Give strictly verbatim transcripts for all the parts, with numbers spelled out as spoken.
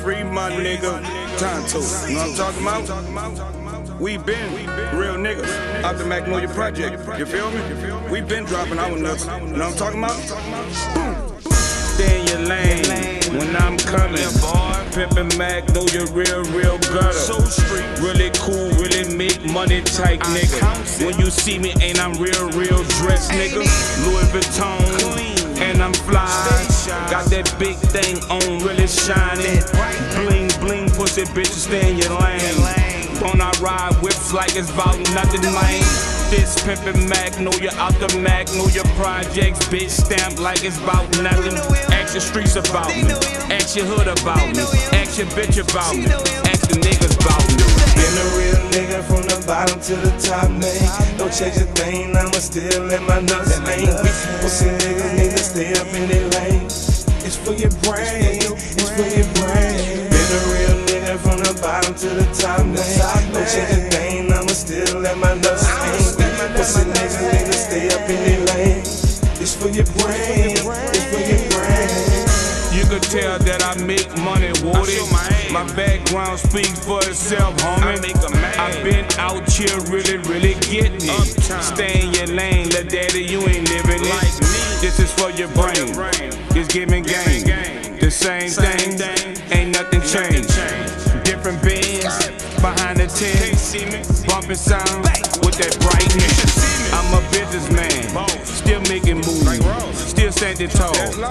Free my nigga Tonto. You know what I'm talking about? We been real niggas out the Magnolia Project. You feel me? We been dropping our nuts. You know what I'm talking about? Boom. Stay in your lane when I'm coming. Pimpin' Magnolia, real, real gutter. So street, really cool, really make money type nigga. When you see me, ain't I'm real, real dressed nigga. Louis Vuitton, and I'm fly. Got that big thing on, really shining. Bling, bling, pussy bitches, stay in your lane. When I ride whips like it's about nothing, man. This pimpin' Magnolia out the Magnolia Projects, bitch stamped like it's about nothing. Ask your streets about me, ask your hood about me, ask your bitch about me, ask the niggas about me. Been a real nigga from the bottom to the top, man. Don't change a thing, I'ma still let my nuts hang. Pussy niggas need to stay up in their lane. It's for your brain, it's for your brain. Been a real nigga from the bottom to the top, man. Don't change a thing, I'ma still let my nuts hang. Pussy niggas need to stay up in their lane. It's for your brain, it's for your brain. You could tell that I make money, would it? My background speaks for itself, homie. I've been out here really, really getting it. Stay in your lane, little daddy, you ain't living it. This is for your brain, it's giving game. The same thing, ain't nothing changed. Different bands, behind the tent, bumping sound with that brightness. I'm a businessman, still making moves, still standing tall.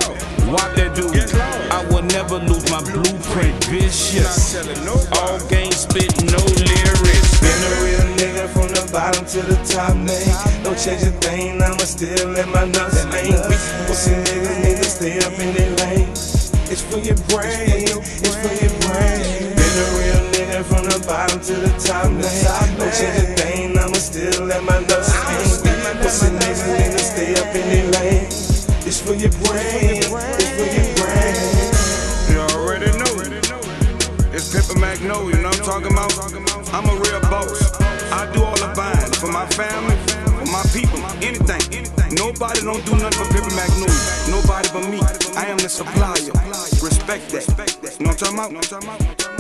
What that do? I will never lose my blueprint, vicious. All game spit, no lyrics. Been a real nigga from the bottom to the top, man. Don't change a thing, I'ma still let my nuts hang. Pussy niggas need to stay up in their lane. It's for your brain, it's for your brain. Been a real nigga from the bottom to the top, man. Don't change a thing, I'ma still let my nuts hang. Pussy niggas need to stay up in their lane. It's for your brain, it's for your brain. You already know. It's Pimpin' Magnolia, you know what I'm talking about? I'm a real boss. I do all the buying for my family, for my people, anything. Nobody don't do nothing for Pimpin' Magnolia. Nobody but me. I am the supplier. Respect that. You know what I'm talking about?